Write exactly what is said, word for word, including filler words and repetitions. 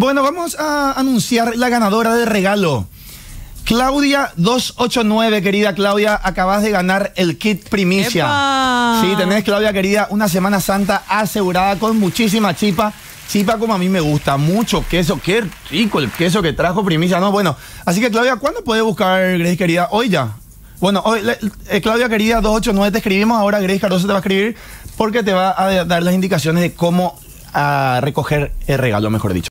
Bueno, vamos a anunciar la ganadora de regalo. Claudia dos ocho nueve, querida Claudia, acabas de ganar el kit primicia. ¡Epa! Sí, tenés, Claudia, querida, una Semana Santa asegurada con muchísima chipa. Chipa como a mí me gusta, mucho queso, qué rico el queso que trajo primicia, ¿no? Bueno, así que Claudia, ¿cuándo puedes buscar, Grace, querida? Hoy ya. Bueno, hoy, eh, Claudia, querida, dos ocho nueve te escribimos, ahora Grace Cardoso te va a escribir porque te va a dar las indicaciones de cómo a recoger el regalo, mejor dicho.